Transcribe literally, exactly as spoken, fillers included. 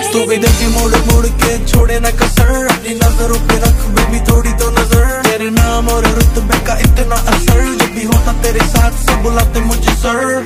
तू भी देखे मुड़ मुड़ के छोड़े ना कसर, अपनी नजरों पे रख बेबी थोड़ी तो नजर। तेरे नाम और रुतबे का इतना असर, जब भी होता तेरे साथ सब बुलाते मुझे सर।